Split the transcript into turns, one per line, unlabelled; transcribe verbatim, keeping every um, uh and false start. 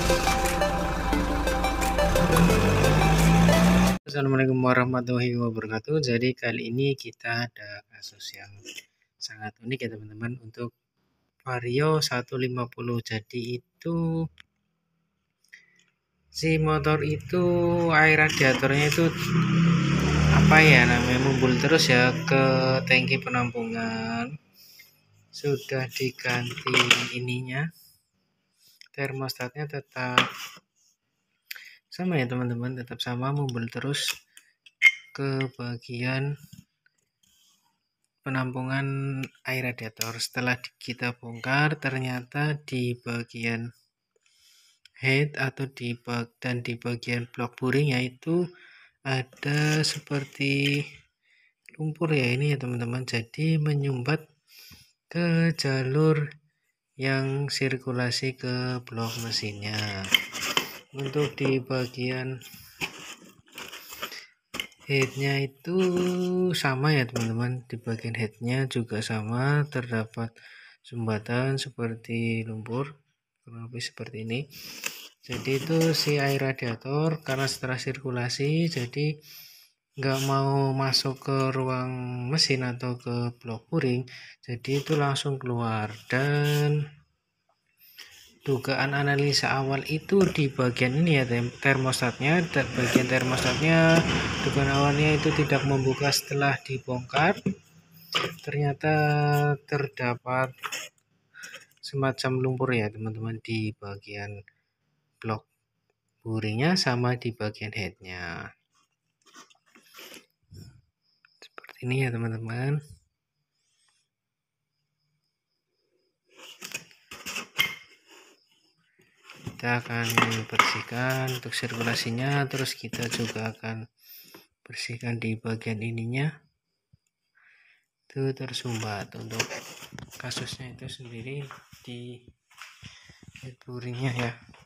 Assalamualaikum warahmatullahi wabarakatuh. Jadi kali ini kita ada kasus yang sangat unik ya teman-teman, untuk Vario seratus lima puluh. Jadi itu si motor itu air radiatornya itu apa ya namanya, mumbul terus ya ke tangki penampungan. Sudah diganti ininya, termostatnya tetap sama ya teman-teman, tetap sama, mumbul terus ke bagian penampungan air radiator. Setelah kita bongkar, ternyata di bagian head atau di bag dan di bagian blok buring yaitu ada seperti lumpur ya ini ya teman-teman. Jadi menyumbat ke jalur yang sirkulasi ke blok mesinnya. Untuk di bagian headnya itu sama ya teman-teman, di bagian headnya juga sama, terdapat sumbatan seperti lumpur, kurang lebih seperti ini. Jadi itu si air radiator karena setelah sirkulasi jadi nggak mau masuk ke ruang mesin atau ke blok buring, jadi itu langsung keluar. Dan dugaan analisa awal itu di bagian ini ya, termostatnya, dan bagian termostatnya dugaan awalnya itu tidak membuka setelah dibongkar. Ternyata terdapat semacam lumpur ya teman-teman di bagian blok buringnya sama di bagian headnya, seperti ini ya teman-teman. Kita akan bersihkan untuk sirkulasinya, terus kita juga akan bersihkan di bagian ininya, itu tersumbat. Untuk kasusnya itu sendiri di head buringnya ya.